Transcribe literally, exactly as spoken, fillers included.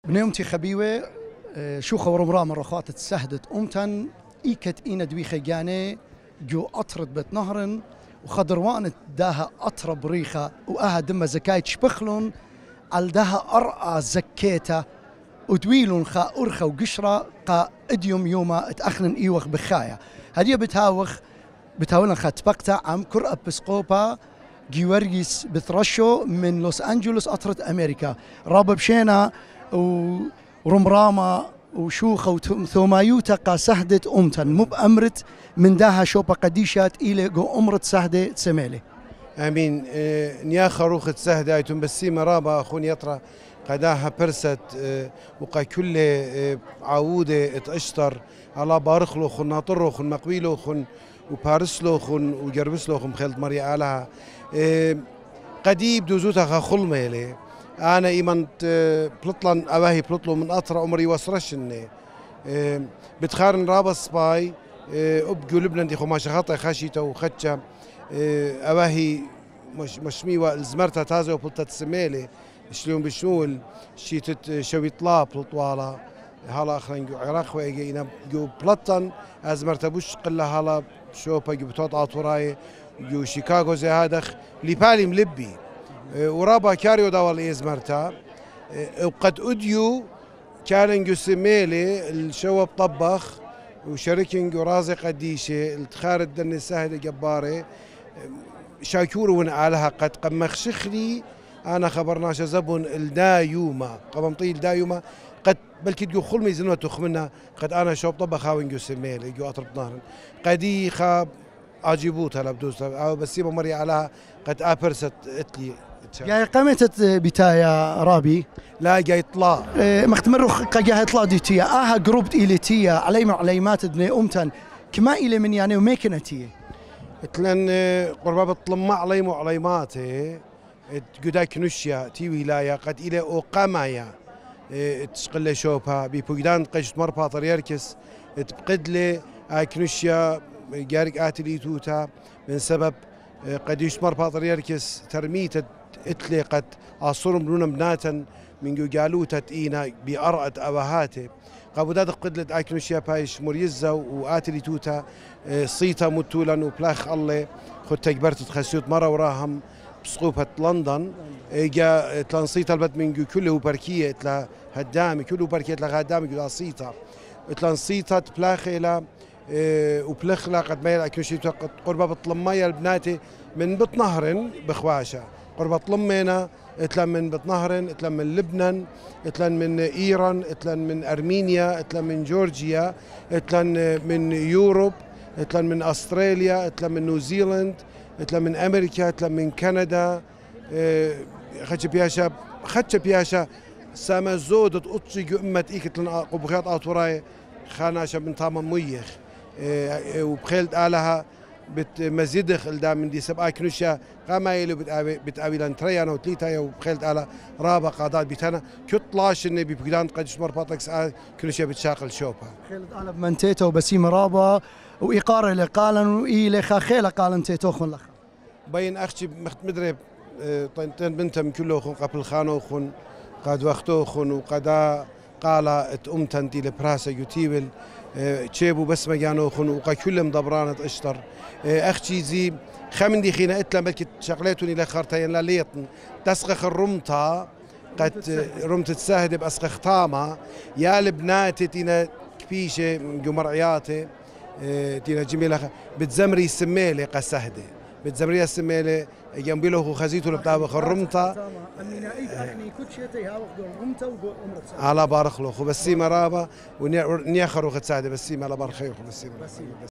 بنيومتي خبيوة شوخة ورمرام رخات تسهدت أمتن إيكت إينا دويخة جاني جو أطرد بيت نهرن وخضروان داها أطرب ريخة وأها دم زكايت شبخلون على داها أرقى زكيتا ودويلون خا أرخة وقشرة قا إديوم يوما اتأخنن إيوخ بخايا هدية بتاوخ بتاولن خا تبقتا عم كر أبسقوبا جيورجيس بترشو من لوس أنجلوس أطرد أمريكا رابا بشينا ورمراما وشوخة وثومايوتا قا سهدت أمتن مو بأمرت من داها شوبا قديشات إلى جو أمرت سهدة سميلي امين اه نيا خروخة سهدة ايتم بسيمة رابا اخون يطرى قداها برست اه وقا كل اه عودة اتاشتر على بارخلو خن ناطرو خن مقويلو خن وبارسلو خن وجربسلو خن خلط مريا آلها اه قديب دوزوتا خا خلميلي انا ايمنت اه بلطلن اواهي بلطلو من اطرى عمري وسرشني اه بتخارن رابا سباي أبجو لبنان دي خماشة خاطئ خاشيتا وخدشة أواهي مش مشميوة الزمرتها تازة وبلطة سميلة شلون بشمول شيتت شوي طلا بلطوالة هلا أخرين جو عراق وإيجينا جو بلطن أزمرتا بوش قلة هلا شوبا جو بتوت عطوراي جو شيكاغو زي هادخ لبالي ملبي ورابا كاريو داول إزمرتا وقد أديو كارن جو سميلة الشوب طبخ وشركين ورازي قديشة التخارد دن سهلة جبارة شاكورون علىها قد قمخ شخلي أنا خبرناش زبون الدايوما قبم طيل دايوما قد بلكي جو خلمي زنوة تخمنا قد أنا شوب طبخ هاوين جو سميلي جو أطرب نهرن قدي خاب عجيبوتها لبدوسها أو بسيبه مري علىها قد أبرست اتلي جاي قامت بتايا رابي لا جاي طلا اه مختمرو جاي طلا ديتيا اها جروب إليتيا علي مع عليمات ابن أمتن كما إلي من يعني وميكنتي تلن قربا بطلما عليم وعليماته قداك نشيا تي ولاية قد إلى أقامايا تشقل شوبها ببوغدان قشت مربا طريركس تبقد لي اكنشيا جارك آتلي توتا من سبب قديش مربا طريركس ترميت اتلقت أصرم لنا بناتا من جو جالوتا إينا بأرأت أواهاته قابودات قدلت اكنشيا بايش مريزة وآتلي توتا صيتا متولا وبلاخ الله خد تكبرت تخسيوت مرة وراهم بسقوبة لندن جا تلانصيتا البد من جو كله بركية تلا هدامي كله بركية تلا هدامي جو صيتا تلانصيتا تبلاخ إلى وبلخ لا قد ما يلاكنشي قربة بطلمايا البناتي من بطنهرن بخواشة قربة طلمينا اتلن من بطنهرن اتلن من لبنان اتلن من ايران اتلن من ارمينيا اتلن من جورجيا اتلن من يوروب اتلن من استراليا اتلن من نيوزيلند اتلن من امريكا اتلن من كندا خدش بياشا خدش بياشا سما زودت اطشي امت ايك اتلن قبخيات اطوراي خاناشا من تامن ميخ وبخيلت آلها بتمزيدخ الدام من دي سبعة كنوشيا قاما يلو بتقابل لان تريانا وتليتا وبخيلت آلها رابا قادات بيتانا كتلاش اني ببقدان قدش مرباطكس كنوشيا بتشاقل شوبها خيلت آلها بمنتيتا وبسيم رابا وإيقار اللي قالن وإيلي خا خيلة قالن تيتوخن لخا بين أختي مدري طينتين بنتم كله خن قبل خانو خن قاد وقتو خن وقدا قالا اتأمتن دي لبراسة يوتيبل تشيبو بس مجانو خن وقا كلهم دبرانة اشتر اختي زي خمن دي خينا اتلا بلكي شغلاتوني لخرتين لا ليطن تسقخ الرمطة قد رمت تساهد بأسقخ طامة يا البنات تينا كبيشة جمرعياتي تينا جميلة بتزمري السميلة قا سهدة بتزمريها السميلة جنبي له خزيته لبتابخ الرمطة على بارخ له بسيمة رابا ونياخر وخد ساعدة بسيمة على بارخيخ بسيمة